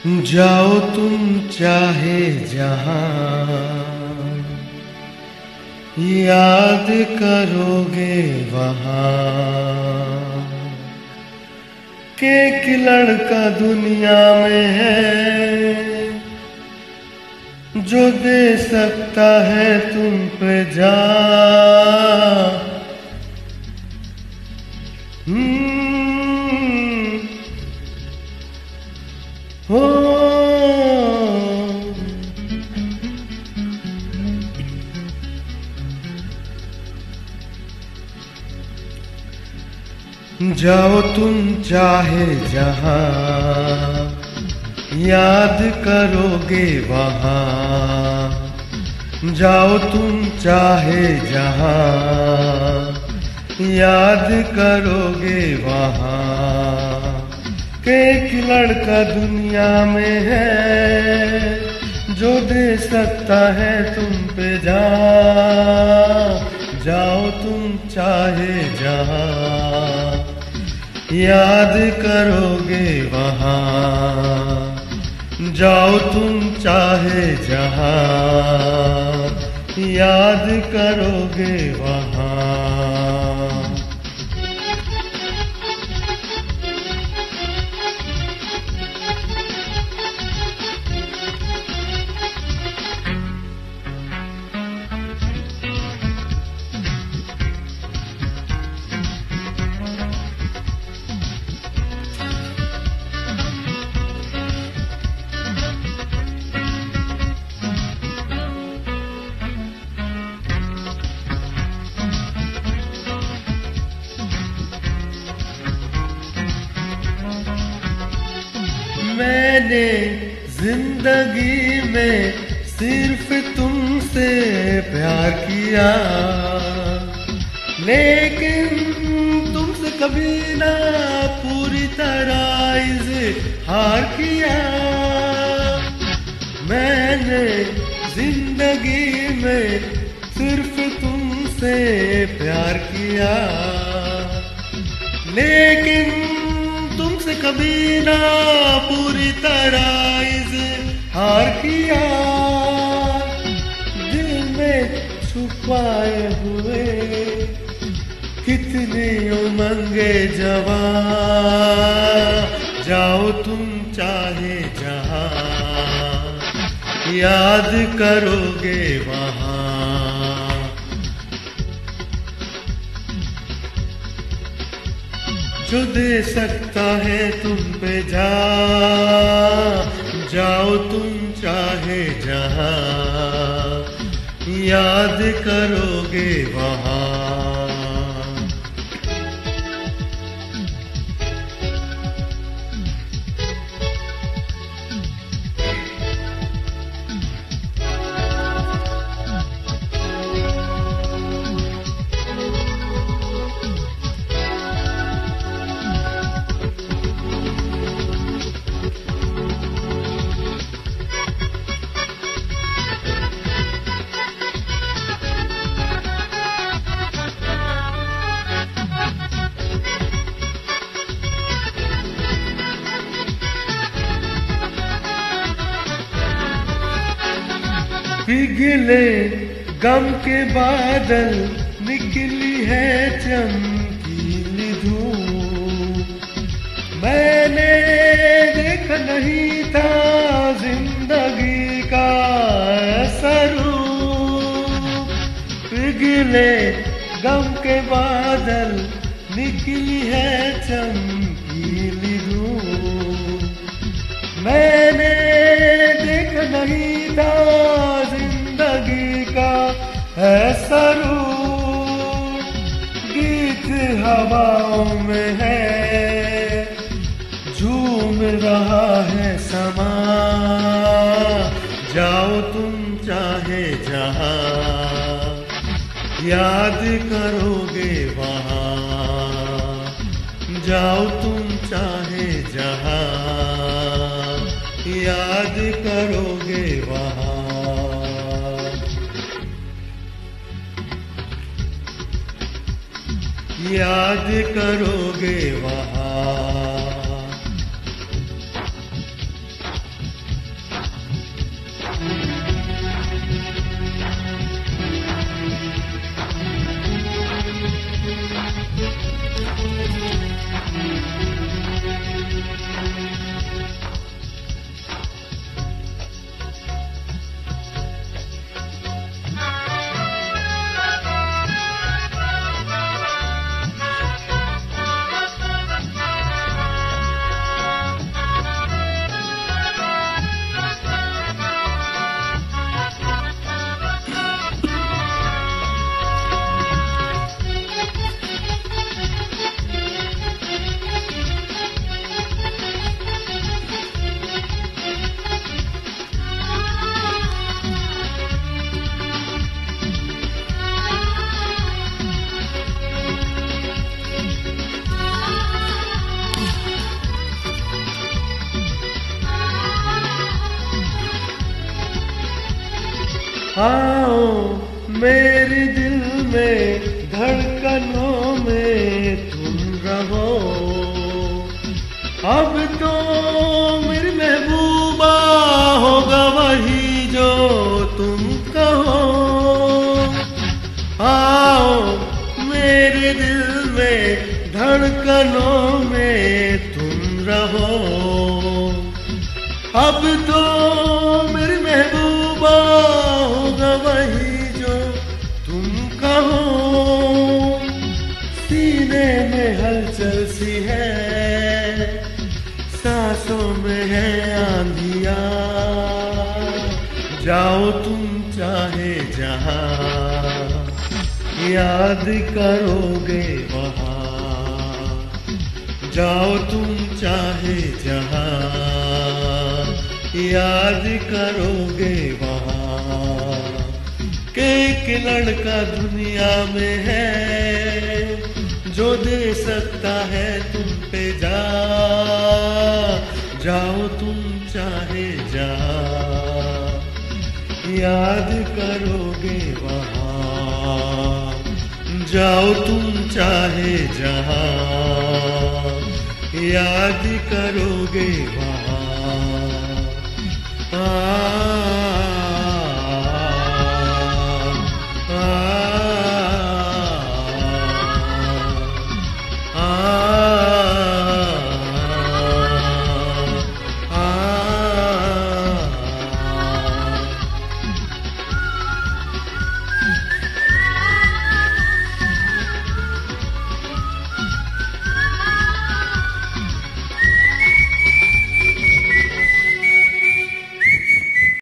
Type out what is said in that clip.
जाओ तुम चाहे जहां, याद करोगे वहां के एक लड़का दुनिया में है जो दे सकता है तुम पे जान। हो जाओ तुम चाहे जहां, याद करोगे वहां। जाओ तुम चाहे जहां, याद करोगे वहां के एक लड़का दुनिया में है जो दे सकता है तुम पे जान। जाओ तुम चाहे जहां, याद करोगे वहां। जाओ तुम चाहे जहां, याद करोगे वहां। मैंने जिंदगी में सिर्फ तुमसे प्यार किया, लेकिन तुमसे कभी ना पूरी तरह इज़हार किया। मैंने जिंदगी में सिर्फ तुमसे प्यार किया, लेकिन तुमसे कभी ना पूरी तरह इज़हार किया। दिल में छुपाए हुए कितनी उमंगे जवां। जाओ तुम चाहे जहां, याद करोगे वहां। जो दे सकता है तुम पे जान। जाओ तुम चाहे जहां, याद करोगे वहां। पिघले गम के बादल, निकली है चमकीली धूप। मैंने देखा नहीं था जिंदगी का ऐसा रूप। पिघले गम के बादल, निकली है चमकीली धूप। मैंने देखा नहीं था जिंदगी का ऐसा रूप। गीत हवाओं में है, झूम रहा है समा। जाओ तुम चाहे जहां, याद करोगे वहां। जाओ तुम चाहे जहां, याद करोगे वहां। याद करोगे वहां। आओ मेरे दिल में धड़कनों में तुम रहो। अब तो मेरी महबूबा होगा वही जो तुम कहो। आओ मेरे दिल में धड़कनों में तुम रहो। अब तो मेरी महबूबा होगा वही जो तुम कहो। सीने में हलचल सी है, सांसों में है आंधिया। जाओ तुम चाहे जहां, याद करोगे वहां। जाओ तुम चाहे जहां, याद करोगे वहां। के एक लड़का दुनिया में है जो दे सकता है तुम पे जा। जाओ तुम चाहे जहां, याद करोगे वहां। जाओ तुम चाहे जहां, याद करोगे वहां।